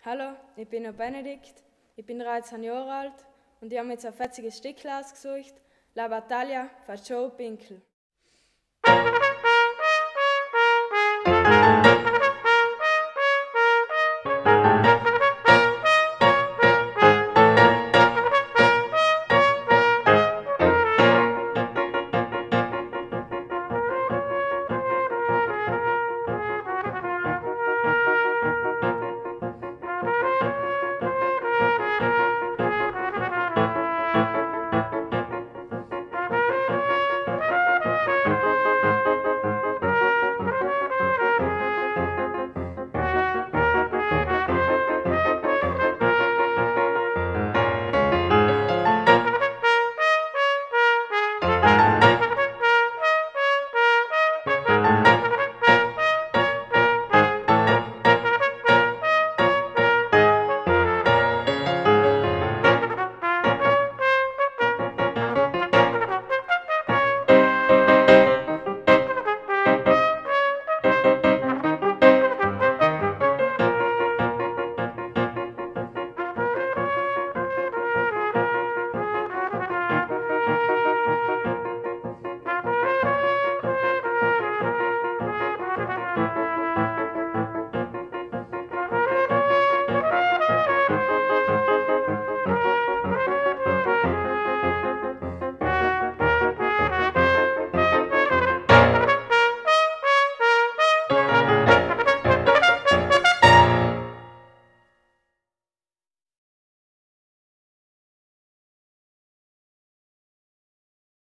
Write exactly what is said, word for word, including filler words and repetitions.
Hallo, ich bin der Benedikt, ich bin dreizehn Jahre alt und ich habe mir jetzt ein fetziges Stück ausgesucht, La Battaglia von Joe Pinkel.